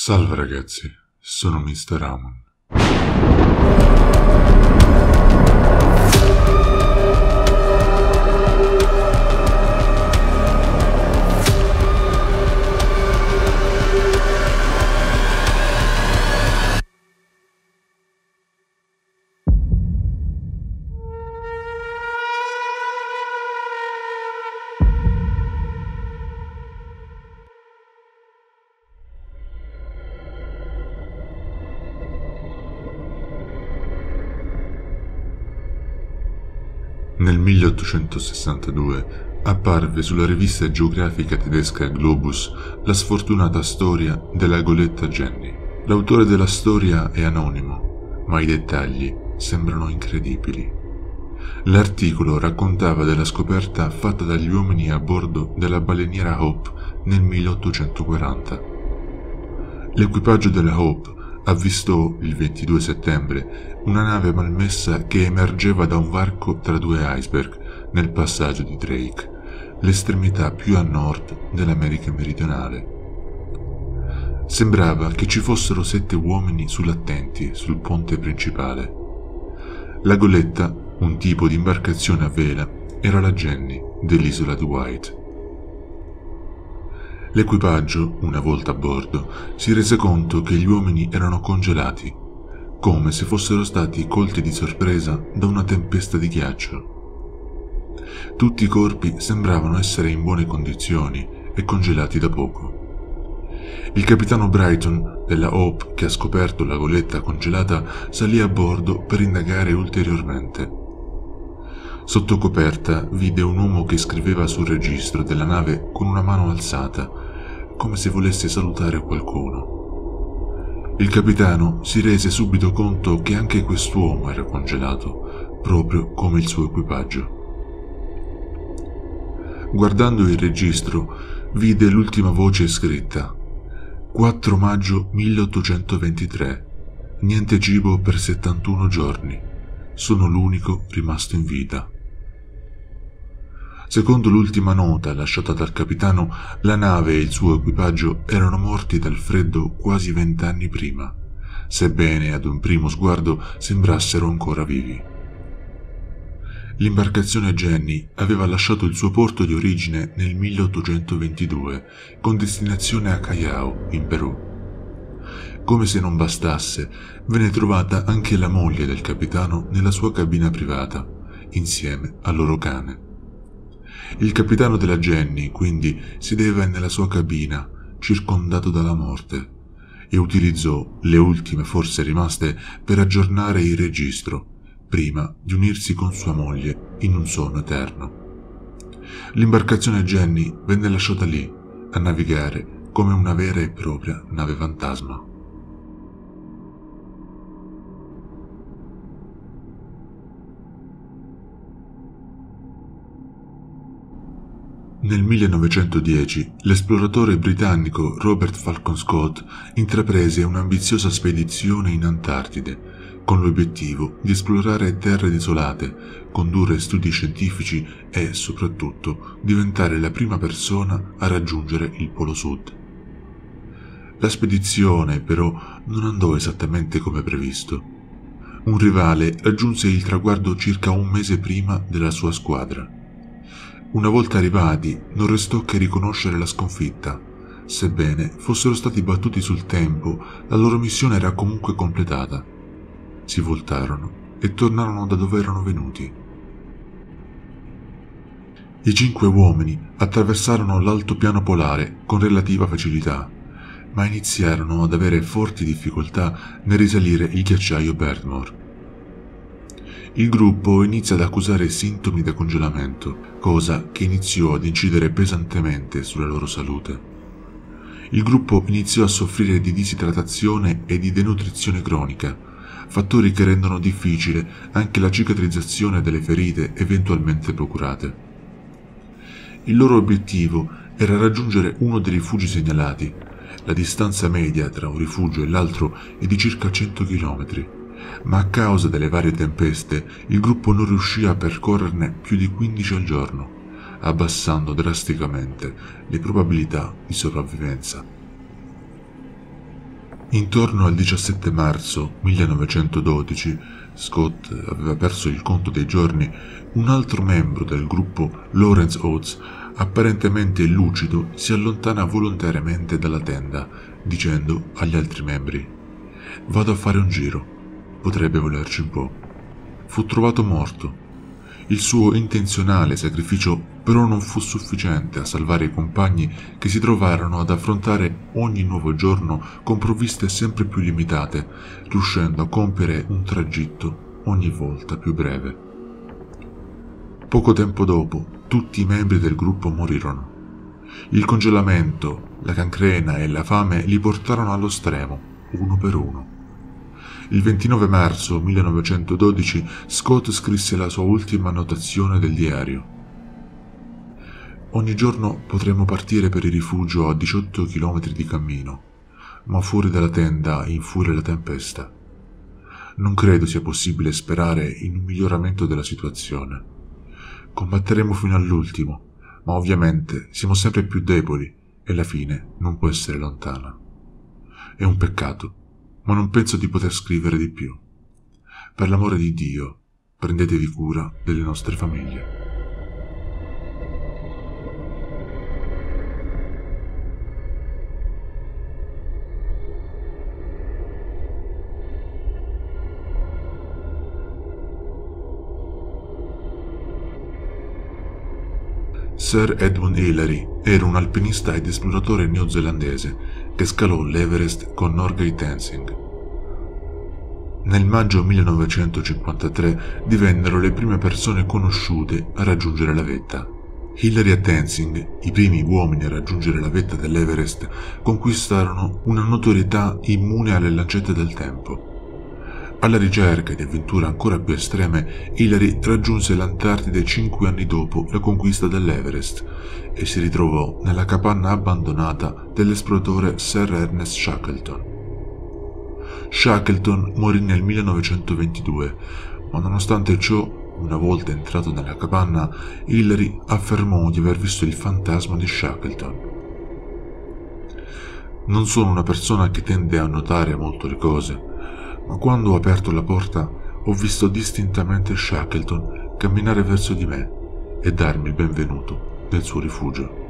Salve ragazzi, sono Mr. Ramon. Nel 1862 apparve sulla rivista geografica tedesca Globus la sfortunata storia della goletta Jenny. L'autore della storia è anonimo, ma i dettagli sembrano incredibili. L'articolo raccontava della scoperta fatta dagli uomini a bordo della baleniera Hope nel 1840. L'equipaggio della Hope avvistò il 22 settembre una nave malmessa che emergeva da un varco tra due iceberg nel passaggio di Drake, l'estremità più a nord dell'America meridionale. Sembrava che ci fossero 7 uomini sull'attenti sul ponte principale. La goletta, un tipo di imbarcazione a vela, era la Jenny dell'isola di White. L'equipaggio, una volta a bordo, si rese conto che gli uomini erano congelati, come se fossero stati colti di sorpresa da una tempesta di ghiaccio. Tutti i corpi sembravano essere in buone condizioni e congelati da poco. Il capitano Brighton della Hope, che ha scoperto la goletta congelata, salì a bordo per indagare ulteriormente. Sotto coperta vide un uomo che scriveva sul registro della nave con una mano alzata, come se volesse salutare qualcuno. Il capitano si rese subito conto che anche quest'uomo era congelato, proprio come il suo equipaggio. Guardando il registro, vide l'ultima voce scritta: 4 maggio 1823. Niente cibo per 71 giorni. Sono l'unico rimasto in vita. Secondo l'ultima nota lasciata dal capitano, la nave e il suo equipaggio erano morti dal freddo quasi 20 anni prima, sebbene ad un primo sguardo sembrassero ancora vivi. L'imbarcazione Jenny aveva lasciato il suo porto di origine nel 1822, con destinazione a Callao, in Perù. Come se non bastasse, venne trovata anche la moglie del capitano nella sua cabina privata, insieme al loro cane. Il capitano della Jenny, quindi, sedeva nella sua cabina, circondato dalla morte, e utilizzò le ultime forze rimaste per aggiornare il registro, prima di unirsi con sua moglie in un sonno eterno. L'imbarcazione Jenny venne lasciata lì, a navigare come una vera e propria nave fantasma. Nel 1910 l'esploratore britannico Robert Falcon Scott intraprese un'ambiziosa spedizione in Antartide, con l'obiettivo di esplorare terre desolate, condurre studi scientifici e, soprattutto, diventare la prima persona a raggiungere il Polo Sud. La spedizione, però, non andò esattamente come previsto. Un rivale raggiunse il traguardo circa un mese prima della sua squadra. Una volta arrivati, non restò che riconoscere la sconfitta. Sebbene fossero stati battuti sul tempo, la loro missione era comunque completata. Si voltarono e tornarono da dove erano venuti. I 5 uomini attraversarono l'altopiano polare con relativa facilità, ma iniziarono ad avere forti difficoltà nel risalire il ghiacciaio Berdmore. Il gruppo inizia ad accusare sintomi da congelamento, cosa che iniziò ad incidere pesantemente sulla loro salute. Il gruppo iniziò a soffrire di disidratazione e di denutrizione cronica, fattori che rendono difficile anche la cicatrizzazione delle ferite eventualmente procurate. Il loro obiettivo era raggiungere uno dei rifugi segnalati. La distanza media tra un rifugio e l'altro è di circa 100 km. Ma a causa delle varie tempeste il gruppo non riuscì a percorrerne più di 15 al giorno, abbassando drasticamente le probabilità di sopravvivenza. Intorno al 17 marzo 1912, Scott aveva perso il conto dei giorni, un altro membro del gruppo, Lawrence Oates, apparentemente lucido, si allontana volontariamente dalla tenda, dicendo agli altri membri: «Vado a fare un giro, potrebbe volerci un po'». Fu trovato morto. Il suo intenzionale sacrificio però non fu sufficiente a salvare i compagni, che si trovarono ad affrontare ogni nuovo giorno con provviste sempre più limitate, riuscendo a compiere un tragitto ogni volta più breve. Poco tempo dopo, tutti i membri del gruppo morirono. Il congelamento, la cancrena e la fame li portarono allo stremo, uno per uno. Il 29 marzo 1912 Scott scrisse la sua ultima annotazione del diario. «Ogni giorno potremmo partire per il rifugio a 18 chilometri di cammino, ma fuori dalla tenda infuria la tempesta. Non credo sia possibile sperare in un miglioramento della situazione. Combatteremo fino all'ultimo, ma ovviamente siamo sempre più deboli e la fine non può essere lontana. È un peccato, ma non penso di poter scrivere di più. Per l'amore di Dio, prendetevi cura delle nostre famiglie». Sir Edmund Hillary era un alpinista ed esploratore neozelandese che scalò l'Everest con Norgay Tenzing. Nel maggio 1953 divennero le prime persone conosciute a raggiungere la vetta. Hillary e Tenzing, i primi uomini a raggiungere la vetta dell'Everest, conquistarono una notorietà immune alle lancette del tempo. Alla ricerca di avventure ancora più estreme, Hillary raggiunse l'Antartide 5 anni dopo la conquista dell'Everest e si ritrovò nella capanna abbandonata dell'esploratore Sir Ernest Shackleton. Shackleton morì nel 1922, ma nonostante ciò, una volta entrato nella capanna, Hillary affermò di aver visto il fantasma di Shackleton. «Non sono una persona che tende a notare molto le cose, ma quando ho aperto la porta ho visto distintamente Shackleton camminare verso di me e darmi il benvenuto nel suo rifugio».